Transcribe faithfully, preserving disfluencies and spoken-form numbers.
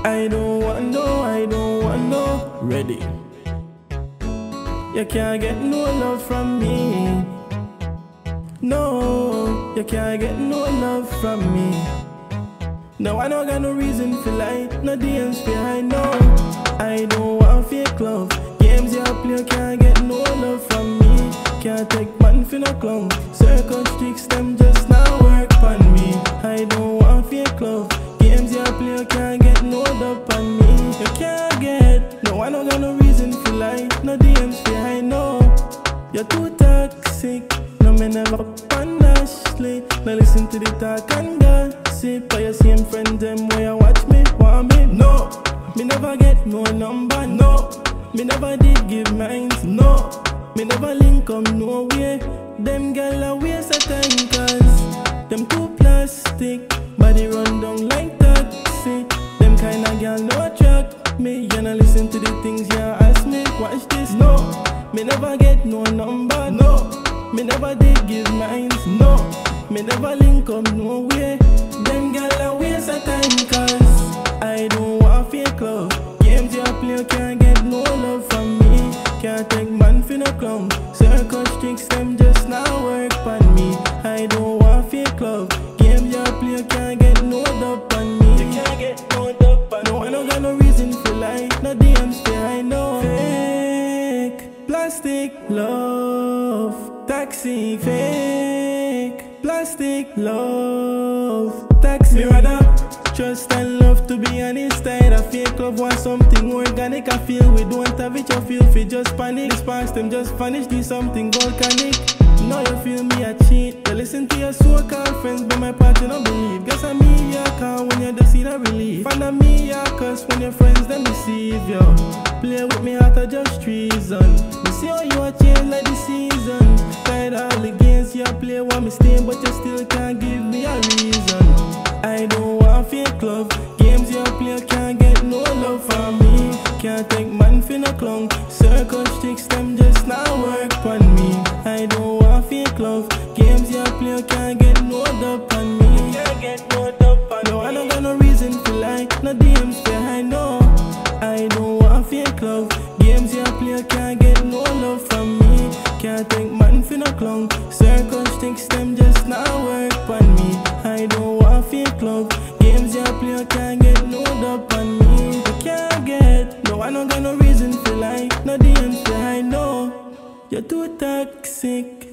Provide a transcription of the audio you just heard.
I don't want no, I don't want no. Ready. You can't get no love from me. No, you can't get no love from me. No, I don't got no reason for lie, no D Ms behind, no. I don't want fake love. Games you play, you can't get no love from me. Can't take man for no clown. Circle tricks, them just now work on me. I don't want fake love. Games you play, you can't get no love on me. You can't get, no, I don't got no reason for lie, no D Ms behind, no. You're too toxic. No, me never on Ashley. Now listen to the talk and gossip. By your same friends, them where you watch me, want me. No, me never get no number. No, me never did give minds. No, me never link up no way. Them gal a waste of time, cause them too plastic. Body run down like taxi. Them kind of gal no attract me. You know listen to the things you ask me. Watch this. No, me never get no number. No, me never did give minds, no. Me never link up no way. Them gal a waste of time, cause I don't want fake love. Games you play, you can't get no love from me. Can't take man for no clown. Circus tricks, them just now work on me. I don't want fake love. Games you play, you can't get no dub on me. You can't get no dub on me. No, I don't got no reason for lie, no D Ms behind, no. Fake, plastic love. Toxic, fake, plastic, love, toxic. Me rather trust and love, to be honest. I a fake love, want something organic. I feel we don't have it, you feel free, just panic. The sparks, them just vanish, do something volcanic. Now you feel me a cheat. You listen to your so-called friends, but my part you don't believe. Guess I'm me, you can't when you just see the relief. Find a me, you cuss when your friends them deceive you. Play with me heart, just treason. Me see how you a change like the season. Tried all the games you play, want me stay, but you still can't give me a reason. I don't want fake love. Games you play, you can't get no love from me. Can't take man for no clown. Circus tricks, them just now work on me. I don't want fake love. Games you play, you can't get no dub on me. Can't get no dub on me. No, I don't got no reason to lie, no D Ms behind, no. I don't want fake love. Games you play, you can't get no love from me. Can't take man for no clown. Circus tricks, them just now work on me. I don't want fake love. Games you play, you can't get no dub on me. You can't get, no, I don't got no reason to lie, no D Ms behind, no. You're too toxic.